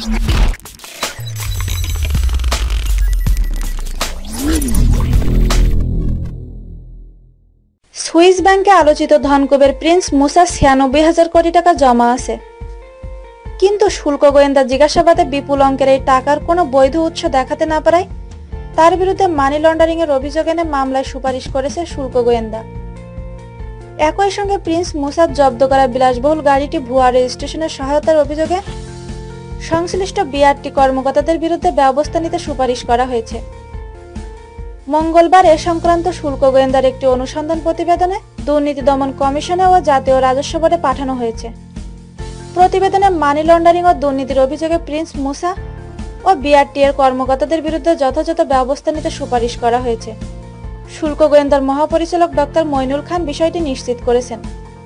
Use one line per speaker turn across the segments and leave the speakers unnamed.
Swiss ব্যাংকে আলোচিত ধনকুবের Prince মুসা ৯৬,০০০ কোটি টাকা জমা আছে, কিন্তু শুল্ক গোয়েন্দা জিজ্ঞাসাবাদে বিপুল অঙ্কের এই টাকার কোনো বৈধ উৎস দেখাতে না পারায় তার বিরুদ্ধে মানি লন্ডারিং এর অভিযোগ এনে মামলায় সুপারিশ করেছে শুল্ক গোয়েন্দা। একই সঙ্গে প্রিন্স মুসার জব্দ করা বিলাসবহুল গাড়িটি ভুয়া রেজিস্ট্রেশনের সহায়তার অভিযোগে সংশ্লিষ্ট বিআরটি কর্মকর্তাদের বিরুদ্ধে ব্যবস্থা নিতে সুপারিশ করা হয়েছে। মঙ্গলবার এ সংক্রান্ত শুল্ক গোয়েন্দার একটি অনুসন্ধান প্রতিবেদনে দুর্নীতি দমন কমিশনে ও জাতীয় রাজস্ব বোর্ডে পাঠানো হয়েছে। প্রতিবেদনে মানি লন্ডারিং ও দুর্নীতির অভিযোগে প্রিন্স মুসা ও বিআরটি এর কর্মকর্তাদের বিরুদ্ধে যথাযথ ব্যবস্থা নিতে সুপারিশ করা হয়েছে। শুল্ক গোয়েন্দার মহাপরিচালক ডক্টর মইনুল খান বিষয়টি নিশ্চিত করেছেন।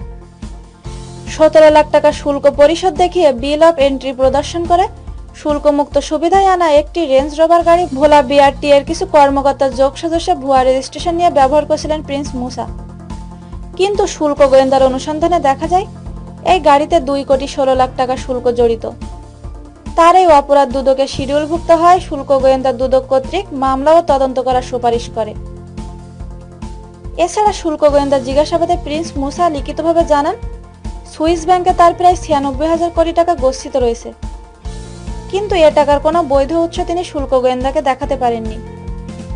১৭ লাখ টাকা শুল্ক পরিশোধ দেখিয়ে বিল অফ এন্ট্রি প্রদর্শন করে শুল্কমুক্ত সুবিধায় আনা একটি রেঞ্জ রোভার গাড়ি ভোলা বিআরটি এর কিছু কর্মকর্তার যোগ সদস্য ভুয়া রেজিস্ট্রেশন নিয়ে ব্যবহার করেছিলেন প্রিন্স মুসা। কিন্তু শুল্ক গোয়েন্দার অনুসন্ধানে দেখা যায় এই গাড়িতে ২,১৬,০০,০০০ টাকা শুল্ক জড়িত। তার এই অপরাধ দুদকে শিডিউলভুক্ত হয় শুল্ক গোয়েন্দা দুদক কর্তৃক মামলা ও তদন্ত করার সুপারিশ করে। এছাড়া শুল্ক গোয়েন্দা জিজ্ঞাসাবাদে প্রিন্স মুসা লিখিতভাবে জানান, সুইস ব্যাংকে তার প্রায় ৯৬,০০০ কোটি টাকা গচ্ছিত রয়েছে, কিন্তু এ টাকার কোনো বৈধ উৎস তিনি শুল্ক গোয়েন্দাকে দেখাতে পারেননি।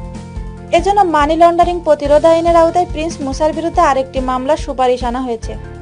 এজন্য মানি লন্ডারিং প্রতিরোধ আইনের আওতায় প্রিন্স মুসার বিরুদ্ধে আরেকটি মামলার সুপারিশ আনা হয়েছে।